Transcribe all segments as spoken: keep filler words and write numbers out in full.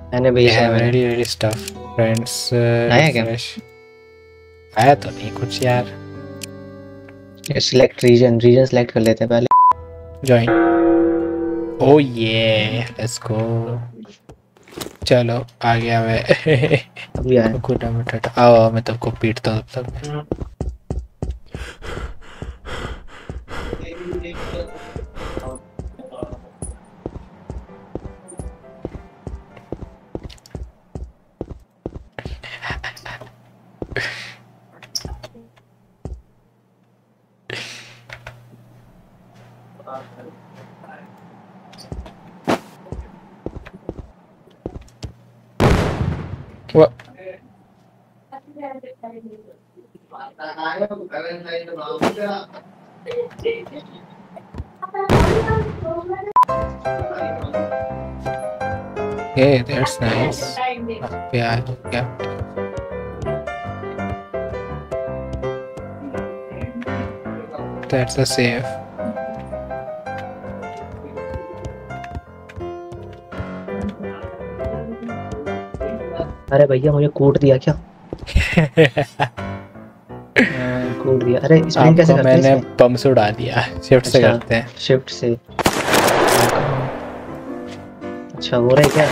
मैंने भेजा है। Ready ready stuff friends. आया क्या? फ्रेश आया तो नहीं कुछ यार। सिलेक्ट रीजन, रीजन सिलेक्ट कर लेते हैं पहले। ज्वाइन। ओ ये लेट्स गो। चलो आ गया मैं। अभी आया। कुकुटा मटाटा आओ आओ, मैं तुमको पीटता हूँ तब तक। What? Hey, that's nice. Yeah, yeah. That's a save. अरे भैया मुझे कूट दिया क्या? कूट दिया। अरे स्प्रिंट कैसे करते हैं? मैंने बम से उड़ा दिया। शिफ्ट से करते हैं। शिफ्ट से। अच्छा हो रहा है क्या?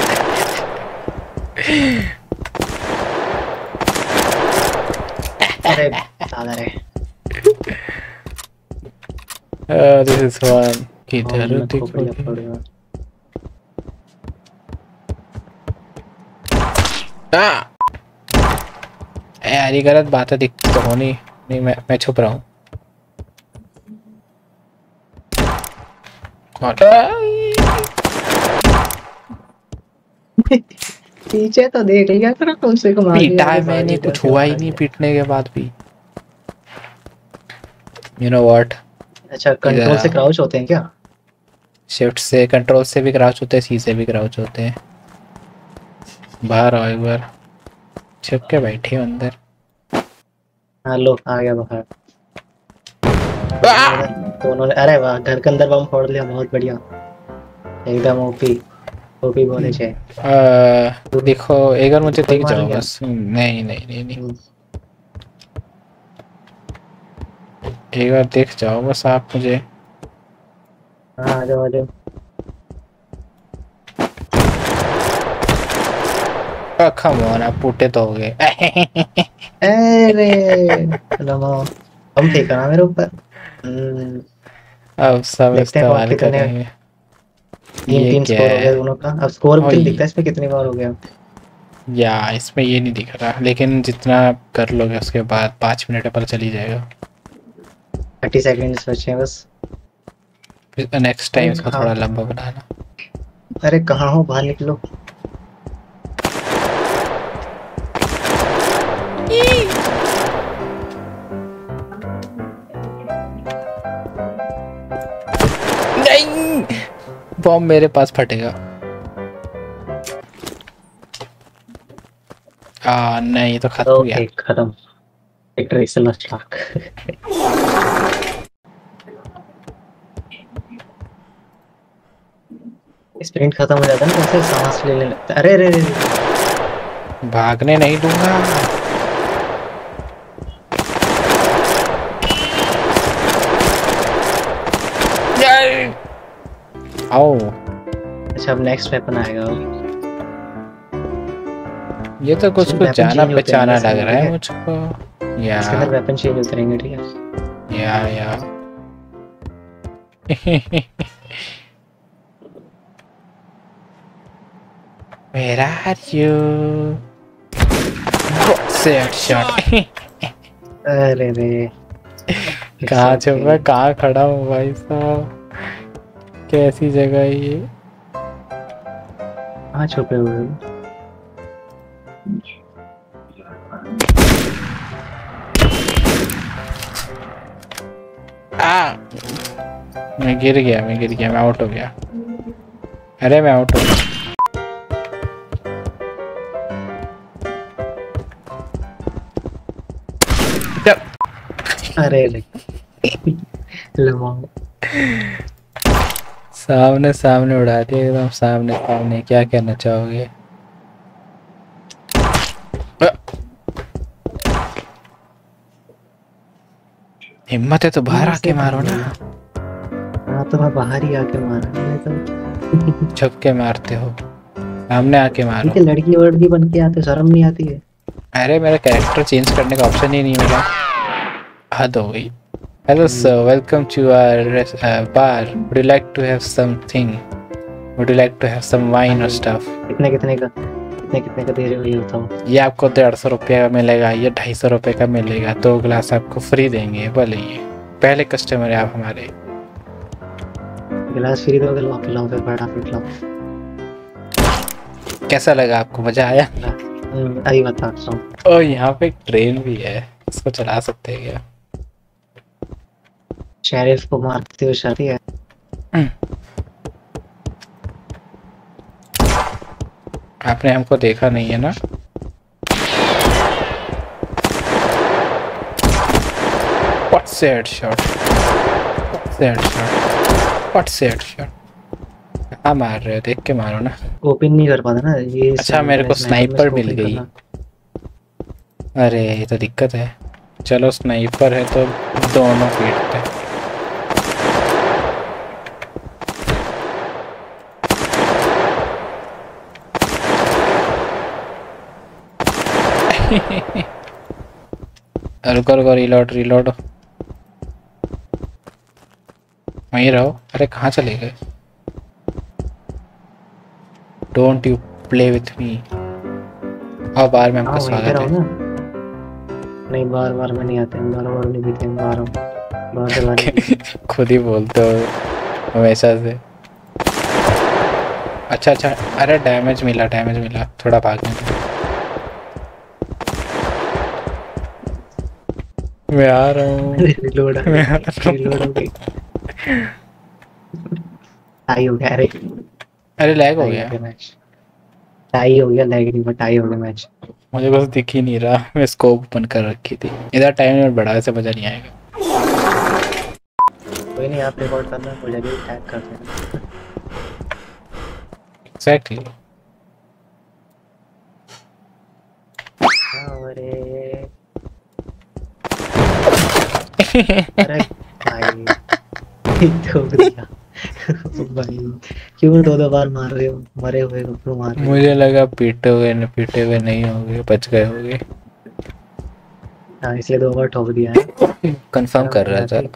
अरे साला रे। Uh, this is one. किधर देखो? Ah! यार ये गलत बात है, दिखती तो हो नहीं। नहीं मैं मैं छुप रहा हूँ। पीछे तो देख लिया करो कम से कम। पीटा है मैंने, कुछ हुआ ही नहीं पीटने के बाद भी। You know what? अच्छा कंट्रोल से क्राउच होते हैं क्या? शिफ्ट से, कंट्रोल से भी क्राउच होते हैं, सी से भी क्राउच होते हैं। बाहर आओ एक बार। छिप के बैठे हो अंदर। हाँ लो आ गया बाहर। दोनों ने अरे वाह घर के अंदर बम फोड़ लिया। बहुत बढ़िया एकदम ओपी ओपी बोले छे। देखो एक बार मुझे दिख जाओ बस। नहीं नहीं नहीं नहीं एक बार देख जाओ बस आप मुझे। हाँ आ जाओ आ जाओ। कम ऑन आप पुटे तो हो गए। अरे हम फेंका ना मेरे ऊपर। अब सब इस्तेमाल करेंगे। तीन तीन स्कोर हो गया दोनों का। अब स्कोर भी दिखता है इसमें कितनी बार हो गया। या इसमें ये नहीं दिख रहा, लेकिन जितना कर लोगे उसके बाद पाँच मिनट पर चली जाएगा। थर्टी सेकेंड्स बचे हैं बस। नेक्स्ट टाइम इसको थोड़ा लंबा बनाना। अरे कहाँ हो? बाहर निकलो। नहीं बॉम्ब मेरे पास फटेगा। आ नहीं तो खत्म हो गया। खत्म। Victory is last lakh. Sprint खत्म हो जाता है ना तो सांस लेने लगता है। अरे अरे अरे भागने नहीं दूंगा। आओ। अच्छा अब नेक्स्ट वेपन आएगा। ये तो कुछ कुछ जाना पहचाना लग रहा है मुझको। या इसके अंदर वेपन चेंज होते रहेंगे। ठीक है या या Where are you? Set shot. अरे रे कहाँ छुप मैं कहाँ खड़ा हूँ भाई साहब? कैसी जगह है ये? कहाँ छुपे हुए? आ मैं गिर गया मैं गिर गया मैं आउट हो गया। अरे मैं आउट हो गया। अरे रे सामने सामने उड़ा दिया एकदम सामने सामने। क्या कहना चाहोगे? हिम्मत है तो बाहर आके मारो ना। हाँ तो मैं बाहर ही आके मारा, मैं तो छुप के मारते हो, सामने आके मारो। ठीक है, लड़की वड़की बन के आते, शर्म नहीं आती है? अरे मेरा कैरेक्टर चेंज करने का ऑप्शन ही नहीं मिला, हद हो गई। Hello sir, welcome to our bar, would you like to have something, would you like to have some wine और स्टफ। कितने कितने का कितने कितने का दे रहे हो ये बताओ? ये आपको डेढ़ सौ रुपये का मिलेगा, ये ढाई सौ रुपये का मिलेगा, दो गिलास आपको फ्री देंगे। बोले ये पहले कस्टमर है आप हमारे। गिलास फ्री दोगे? लो पिलाओ फिर, बड़ा पिलाओ। कैसा लगा आपको, मजा आया? अभी बता रहा हूँ। ओ यहाँ पे एक ट्रेन भी है, इसको चला सकते हैं क्या? शेरिफ को मारते हुए शादी है। आपने हमको देखा नहीं है ना? What's the headshot? What's the headshot? What's the headshot? कहाँ मार रहे हो, देख के मारो ना। ओपन नहीं कर पाता ना ये। अच्छा मेरे को स्नाइपर मिल गई। अरे ये तो दिक्कत है। चलो स्नाइपर है तो दोनों पीटते हैं। रुको रुको, रिलोड रिलोड, वहीं रहो। अरे कहाँ चले गए? Don't you play with me. आओ बार में आपका स्वागत है। नहीं बार बार में नहीं आते, बार बार नहीं पीते, बार बार बार खुद ही बोलते हो हमेशा से। अच्छा अच्छा, अरे डैमेज मिला, डैमेज मिला, थोड़ा भागने दो। मैं आ रहा हूँ। रिलोड मैं आ रहा हूँ। रिलोड हो गई। टाई हो गया। अरे अरे लैग हो गया मैच। टाई हो गया, लैग नहीं बट टाई हो गया मैच। मुझे कुछ दिख ही नहीं रहा, मैं स्कोप ओपन कर रखी थी। इधर टाइम लिमिट बढ़ा से मजा नहीं आएगा। कोई नहीं, आप रिकॉर्ड करना, मुझे भी टैग कर देना। एग्जैक्टली। अरे अरे भाई ठोक दिया भाई, क्यों दो दो बार मार रहे हो? मरे हुए को क्यों मार रहे हो? मुझे लगा पीटे हुए न पीटे हुए नहीं होंगे, बच गए होंगे। हाँ इसलिए दो बार ठोक दिया है। कंफर्म कर रहा था।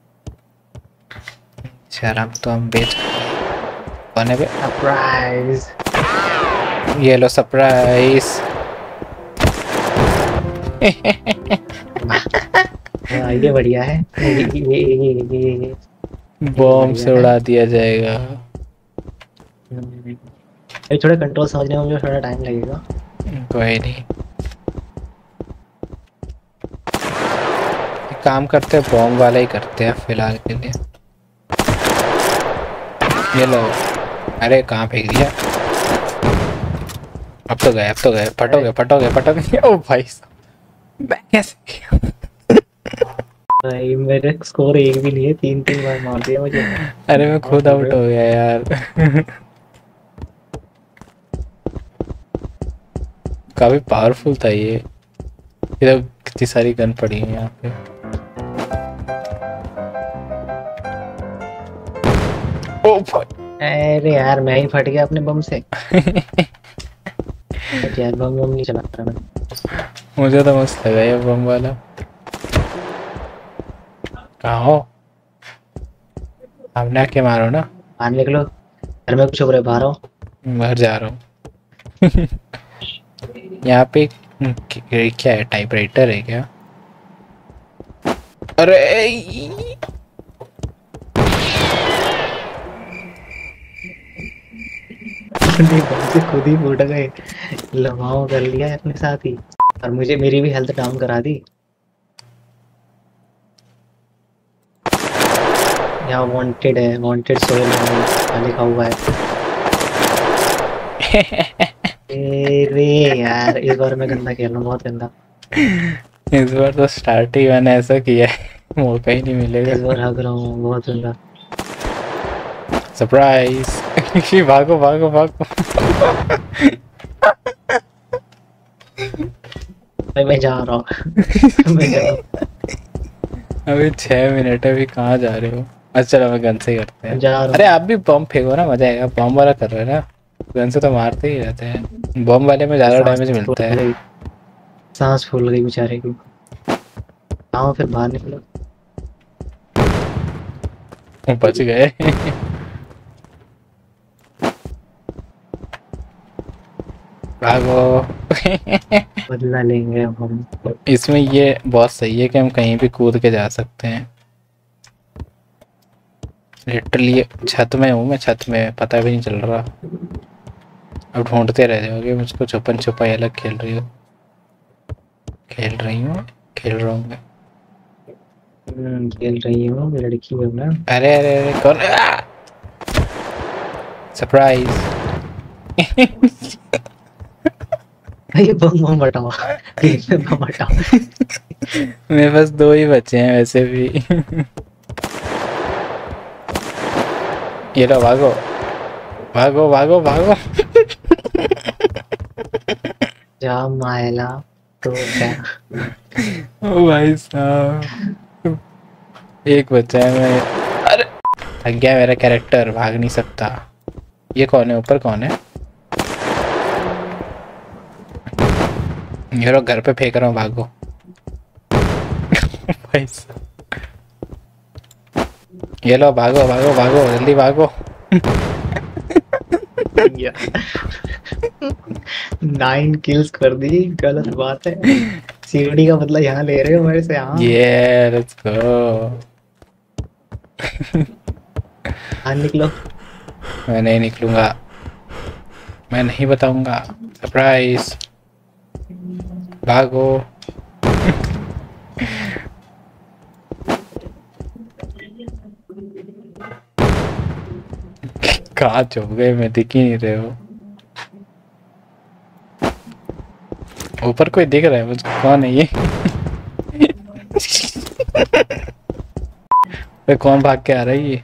शराब तो हम बेच पाने पे। सरप्राइज, ये लो सरप्राइज। ये बढ़िया है। ये ये ये ये ये बॉम्ब से उड़ा दिया जाएगा। ये थोड़ा कंट्रोल समझने में मुझे थोड़ा टाइम लगेगा। कोई नहीं, काम करते हैं बॉम्ब वाला ही करते हैं फिलहाल के लिए। ये लो। अरे कहाँ फेंक दिया? अब तो गए, अब तो गए, फटोगे फटोगे फटोगे। ओ भाई साहब कैसे? भाई मेरे स्कोर एक भी नहीं है, तीन तीन बार मार दिया मुझे। अरे मैं खुद आउट हो गया यार। काफी पावरफुल था ये। इधर कितनी सारी गन पड़ी है यहाँ पे। ओ भाई, अरे यार मैं ही फट गया अपने बम से। यार बम बम नहीं चलाता मैं। मुझे तो मस्त लगा ये बम वाला। कहाँ हो? सामने आके मारो ना। बाहर निकलो, घर में कुछ हो रहा है, बाहर आओ। बाहर जा रहा हूँ। यहाँ पे क्या है, टाइपराइटर है क्या? अरे से खुद ही फूट गए, लमाओ कर लिया है अपने साथ ही, और मुझे मेरी भी हेल्थ डाउन करा दी। यहाँ वांटेड है, वांटेड सोहेल लिखा हुआ है। अरे यार इस बार मैं गंदा खेल रहा हूँ, बहुत गंदा। इस बार तो स्टार्ट ही मैंने ऐसा किया है, मौका ही नहीं मिलेगा। इस बार हग रहा हूँ बहुत गंदा। सरप्राइज। भागो भागो भागो। मैं मैं जा रहा हूँ। मैं जा रहा हूँ। अभी छह मिनट है, अभी कहाँ जा रहे हो? अच्छा चलो मैं गन से ही करते हैं। जा रहा हूँ। अरे आप भी बम फेंको ना, मजा आएगा। बम वाला कर रहे हो ना, गन से तो मारते ही रहते हैं। बम वाले में ज्यादा सांस डैमेज फूल मिलता है। गई, सांस फूल गई बेचारे की। आओ फिर बाहर निकलो। बच गए। भागो। बदला लेंगे अब हम। इसमें ये बहुत सही है कि हम कहीं भी कूद के जा सकते हैं। लिटरली छत में हूँ मैं, छत में पता भी नहीं चल रहा। अब ढूंढते रह जाओगे मुझको, छुपन छुपाई अलग खेल रही हो। खेल रही हूँ, खेल रहा हूँ मैं। हम्म, खेल रही हूँ लड़की हूँ ना। अरे अरे अरे कौन? सरप्राइज। ये बम बम हटाओ, गेम में बम हटाओ। मेरे पास दो ही बचे हैं वैसे भी। ये लो भागो भागो भागो भागो। जा मायला तो क्या। ओ भाई साहब, एक बचा है। मैं अरे थक गया, मेरा कैरेक्टर भाग नहीं सकता। ये कौन है? ऊपर कौन है? ये लोग घर पे फेंक रहा हूँ, भागो। भाई साहब, ये लो भागो भागो भागो, जल्दी भागो। नाइन किल्स कर दी, गलत बात है। सीढ़ी का बदला यहाँ ले रहे हो मेरे से? हाँ ये लेट्स गो। हाँ निकलो। मैं नहीं निकलूंगा, मैं नहीं बताऊंगा। सरप्राइज। भागो। कहाँ छुप गए? मैं दिख ही नहीं रहे हो। ऊपर कोई दिख रहा है मुझको, कौन है ये? पे कौन भाग के आ रहा है ये?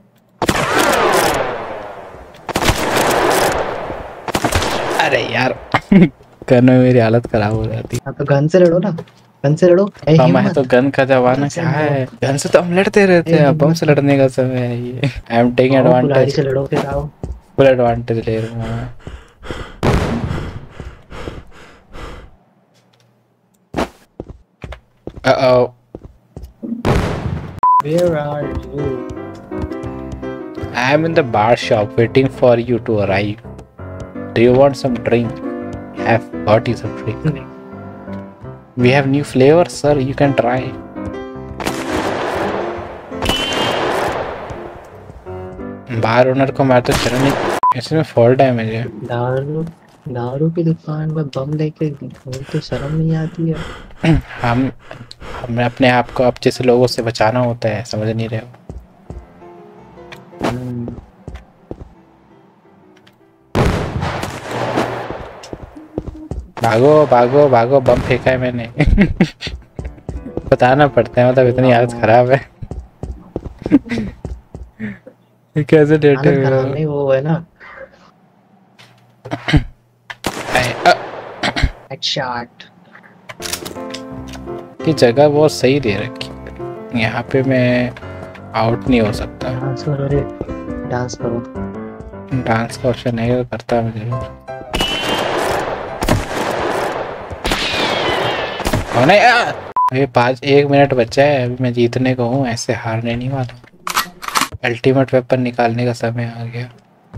अरे यार, गन में मेरी हालत खराब हो जाती। हाँ तो गन से लड़ो ना, गन से लड़ो। ए, हम है तो हिम्मत। गन का जमाना गन से क्या लड़ो। है? गन से तो हम लड़ते रहते ए, हैं, अब बम हिम्मत से मत। लड़ने का समय है ये। आई एम टेकिंग आओ कुल्हाड़ी एडवांटेज, से लड़ो फिर आओ। फुल एडवांटेज ले रहा हूँ मैं। Uh-oh. Where are you? I am in the bar shop waiting for you to arrive. Do you want some drink? I have got you some drink. We have new flavors, sir. You can try. Bar owner को मार तो चलो नहीं, इसमें fall damage है। दारू दारू की दुकान में बम लेके घूम तो शर्म नहीं आती है? हम हमें अपने आप को आप जैसे लोगों से बचाना होता है, समझ नहीं रहे हो? भागो भागो भागो, बम फेंका है मैंने। बताना पड़ता है, मतलब इतनी हालत खराब है। कैसे लेटे हालत हुए खराब हो? नहीं, वो है ना हेडशॉट की जगह बहुत सही दे रखी है। यहाँ पे मैं आउट नहीं हो सकता। डांस करो रे, डांस करो। डांस का ऑप्शन नहीं करता मैं जरूर। कौन है? अभी पाँच एक मिनट बचा है, अभी मैं जीतने को हूँ, ऐसे हारने नहीं वाला। अल्टीमेट वेपन निकालने का समय आ गया।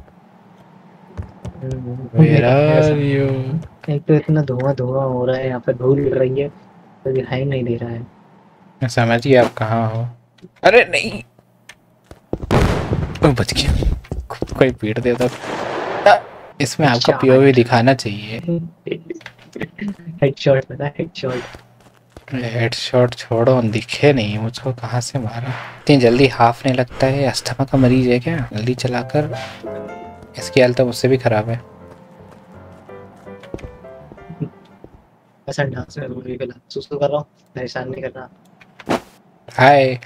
Where are you? एक तो इतना धुआं धुआं हो रहा है, यहाँ पे धूल उड़ रही है तो दिखाई नहीं दे रहा है। मैं समझिए आप कहाँ हो। अरे नहीं, ओ, बच गया। खुद को ही पीट देता। इसमें आपका पीओवी दिखाना चाहिए। हेडशॉट पता है, हेडशॉट। हेडशॉट छोड़ो, दिखे नहीं मुझको कहाँ से मारा। इतनी जल्दी हाफ नहीं लगता है, अस्थमा का मरीज है क्या? जल्दी चलाकर। इसकी हालत तो मुझसे भी खराब है। ऐसा डांस में मूवी का सुसु कर रहा हूँ, परेशान नहीं करना। हाय,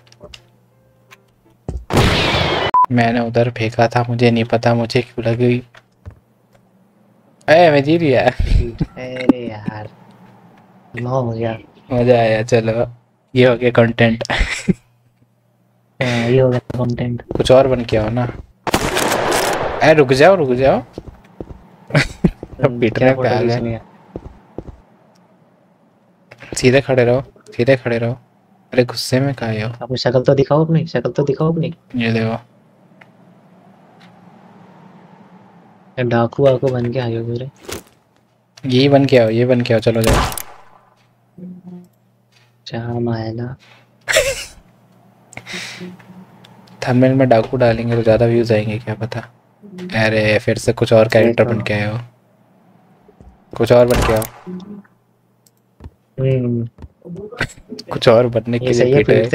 मैंने उधर फेंका था, मुझे नहीं पता मुझे क्यों लग गई। अरे मैं जीत गया। अरे यार नौ हो गया। मजा आया। चलो ये हो गया कंटेंट। ये हो गया कंटेंट। कुछ और बन के आओ ना। अरे रुक जाओ रुक जाओ। अब पीटने पे आ गए। सीधे खड़े रहो सीधे खड़े रहो। अरे गुस्से में काहे हो? अपनी शक्ल तो दिखाओ अपनी शक्ल तो दिखाओ अपनी। ये देखो डाकू वाकू बन के आए हो पूरे। यही बन के आओ ये बन के आओ चलो जाओ। जाम आया ना। थंबनेल में डाकू डालेंगे तो ज्यादा व्यूज आएंगे क्या पता। अरे फिर से कुछ और कैरेक्टर बन के आए हो। कुछ और बन के आओ। हम्म कुछ और बनने के लिए पीटे।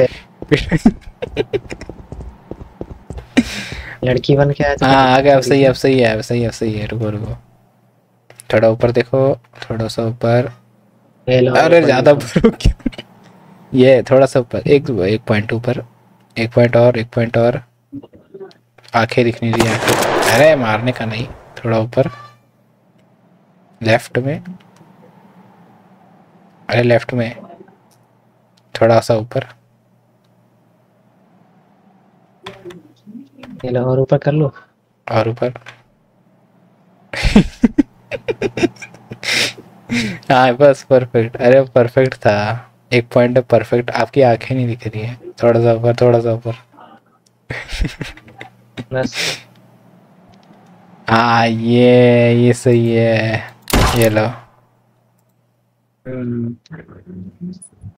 लड़की बन के आया था। हाँ आ गया अब सही अब सही है अब सही अब सही है। रुको रुको थोड़ा ऊपर देखो थोड़ा सा ऊपर। अरे ज्यादा ऊपर क्यों? ये थोड़ा सा ऊपर एक एक पॉइंट ऊपर एक पॉइंट और एक पॉइंट और। आंखें दिख नहीं रही आंखें। अरे मारने का नहीं थोड़ा ऊपर लेफ्ट में। अरे लेफ्ट में थोड़ा सा ऊपर। और ऊपर कर लो और ऊपर। हाँ बस परफेक्ट। अरे परफेक्ट था एक पॉइंट परफेक्ट। आपकी आंखें नहीं दिख रही है। थोड़ा सा ऊपर थोड़ा सा ऊपर। बस हाँ ये ये सही है। ये लो।